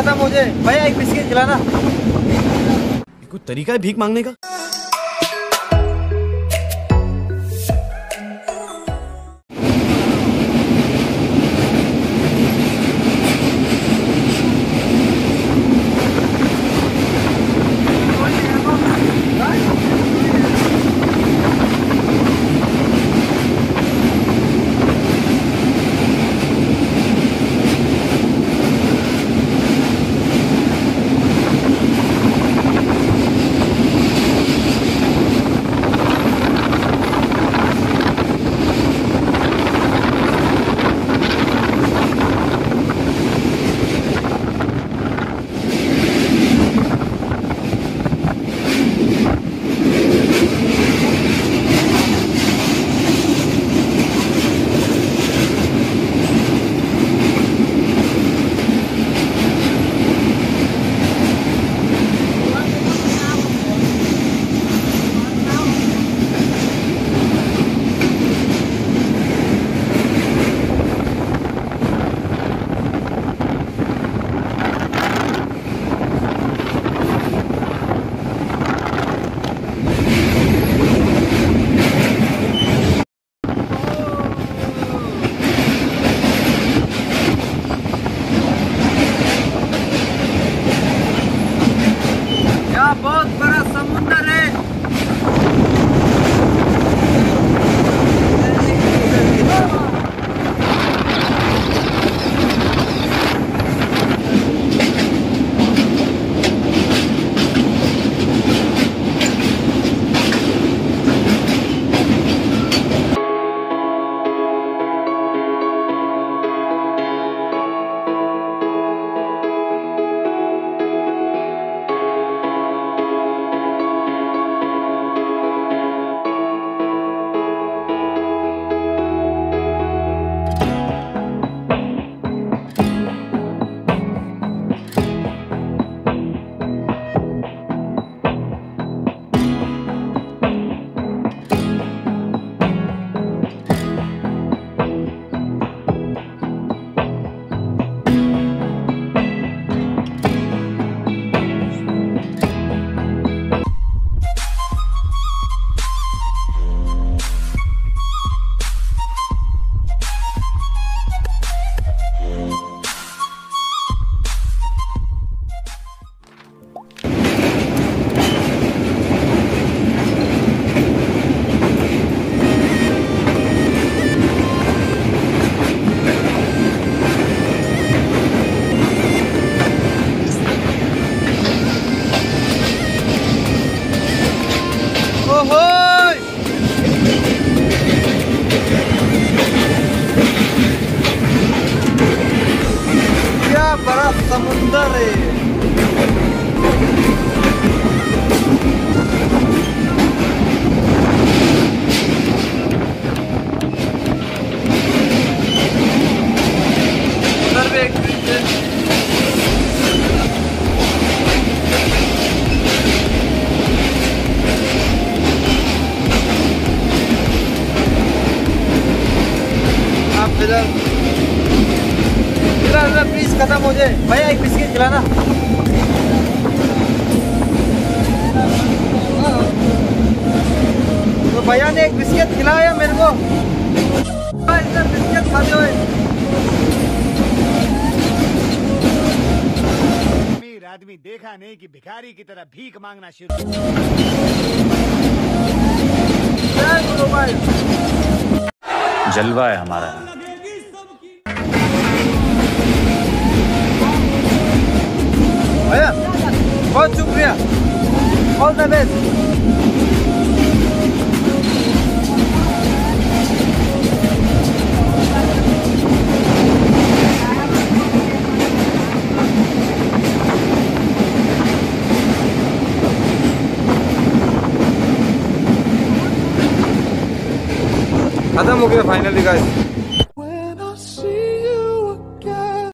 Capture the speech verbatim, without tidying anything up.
खत्म हो जाए भैया एक बिस्किट खिलाना। कोई तरीका है भीख मांगने का? बहुत बड़ा समुंदर है। बड़ा समुंदर है। उधर भी एक ब्रिज है। आप इधर प्लीज खत्म हो जाए भैया एक बिस्किट खिलाना। तो भैया ने एक बिस्किट खिलाया मेरे को। इधर बिस्किट खाते हुए अमीर आदमी देखा नहीं कि भिखारी की तरह भीख मांगना शुरू। जलवा है हमारा। भैया बहुत शुक्रिया, ऑल द बेस्ट। खत्म हो गया फाइनली गाइस।